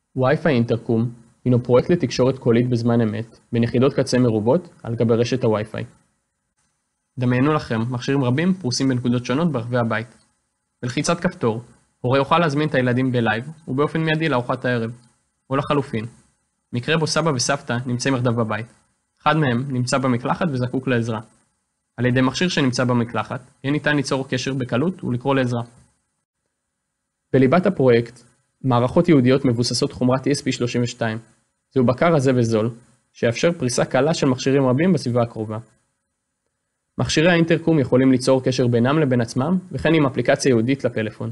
Wi-Fi אינטרקום הינו פרויקט לתקשורת קולית בזמן אמת בין יחידות קצה מרובות על גבי רשת הווי-פיי. דמיינו לכם מכשירים רבים פרוסים בנקודות שונות ברחבי הבית. בלחיצת כפתור, הורה יוכל להזמין את הילדים בלייב ובאופן מיידי לארוחת הערב. או לחלופין, מקרה בו סבא וסבתא נמצאים יחדיו בבית. אחד מהם נמצא במקלחת וזקוק לעזרה. על ידי מכשיר שנמצא במקלחת, יהיה ניתן ליצור קשר בקלות ולקרוא לעזרה. בליבת הפרויקט, מערכות ייעודיות מבוססות חומרת ESP32. זהו בקר רזה וזול, שיאפשר פריסה קלה של מכשירים רבים בסביבה הקרובה. מכשירי האינטרקום יכולים ליצור קשר בינם לבין עצמם, וכן עם אפליקציה ייעודית לפלאפון.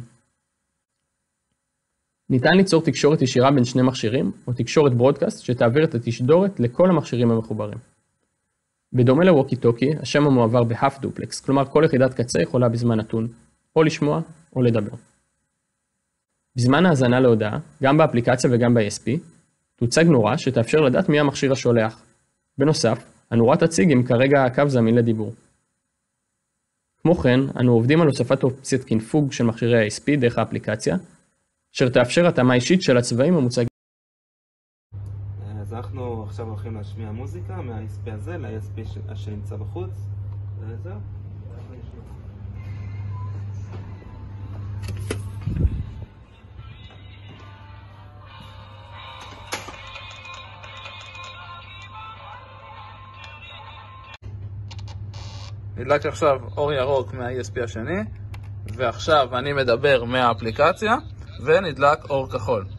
ניתן ליצור תקשורת ישירה בין שני מכשירים, או תקשורת ברודקאסט שתעביר את התשדורת לכל המכשירים המחוברים. בדומה לווקי טוקי, השם המועבר בהאף דופלקס, כלומר כל יחידת קצה יכולה בזמן נתון, או לשמוע או לדבר. בזמן ההאזנה להודעה, גם באפליקציה וגם ב-ESP, תוצג נורה שתאפשר לדעת מי המכשיר השולח. בנוסף, הנורה תציג אם כרגע הקו זמין לדיבור. כמו כן, אנו עובדים על הוספת אופציית קינפוג של מכשירי ה-ESP דרך האפליקציה, אשר תאפשר התאמה אישית של הצבעים המוצגים. אז אנחנו עכשיו הולכים להשמיע מוזיקה מה-ESP הזה ל-ESP שנמצא בחוץ. וזהו. נדלק עכשיו אור ירוק מה-ESP השני, ועכשיו אני מדבר מהאפליקציה, ונדלק אור כחול.